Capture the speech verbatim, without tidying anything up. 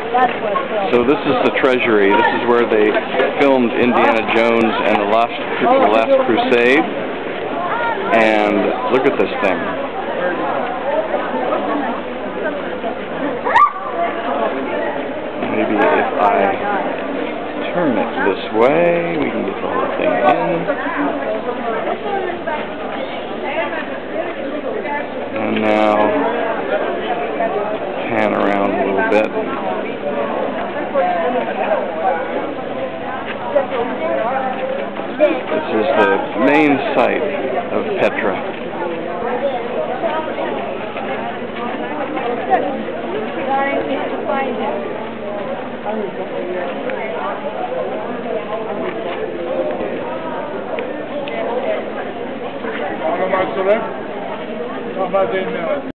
So this is the treasury. This is where they filmed Indiana Jones and the Last, the Last Crusade. And look at this thing. Maybe if I turn it this way, we can get the whole thing in. And now, pan around a little bit. This is the main site of Petra. Nochmal zurück. Nochmal den.